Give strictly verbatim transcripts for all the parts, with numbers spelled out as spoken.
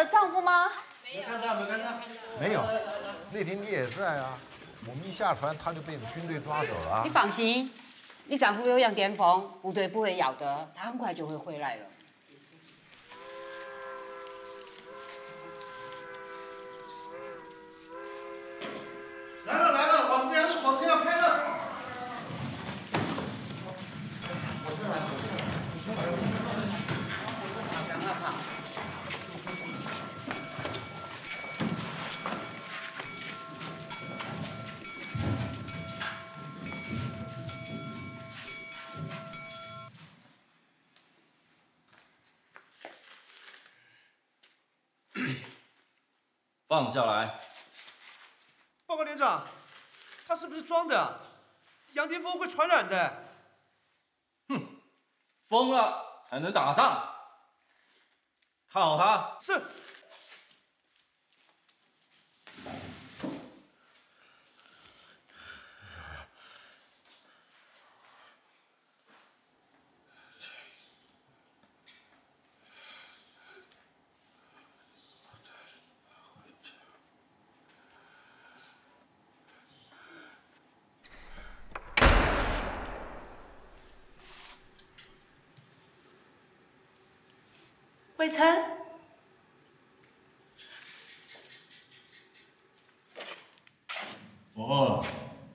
的丈夫吗？ 没看到，没看到。 没有，那天你也在啊。我们一下船，他就被军队抓走了。 你放心，你丈夫有羊癫疯，部队不会要的，他很快就会回来了。 来了来了，往这边的火车要开了。我是来， 赶快跑！ 放下来。 报告连长，他是不是装的？羊癫疯会传染的。 哼，疯了才能打仗。看好他。 是。 伟成， 我饿了。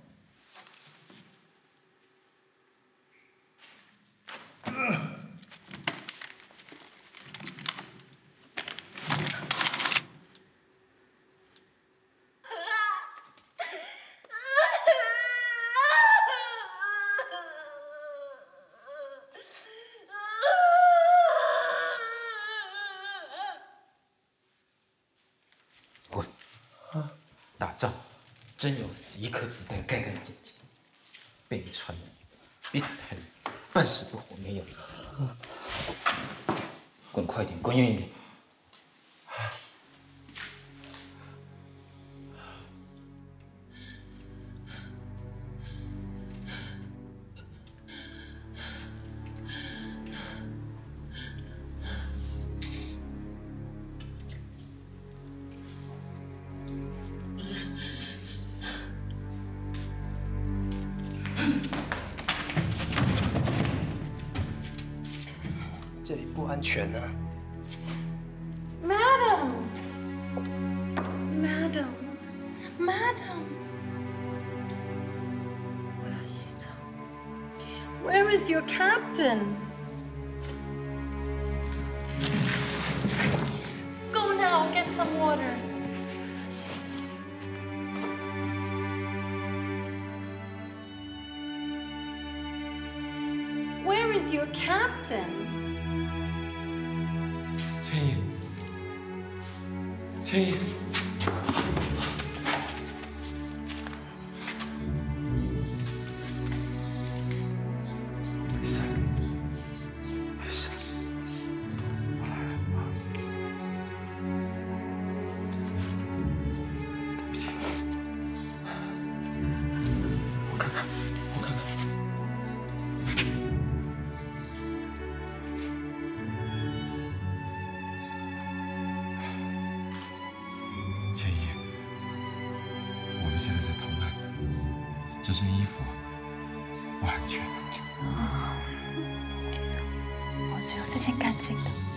打仗真有死一颗子弹干干净净，被你传染，比死还难，半死不活没有。滚快点，滚远一点。 这里不安全啊。 Madam, Madam, Madam. Where is your captain? Go now and get some water. Where is your captain? 千叶，千叶，我看看，我看看。 千叶，我们现在在逃难，这身衣服不安全。 我只有这件干净的。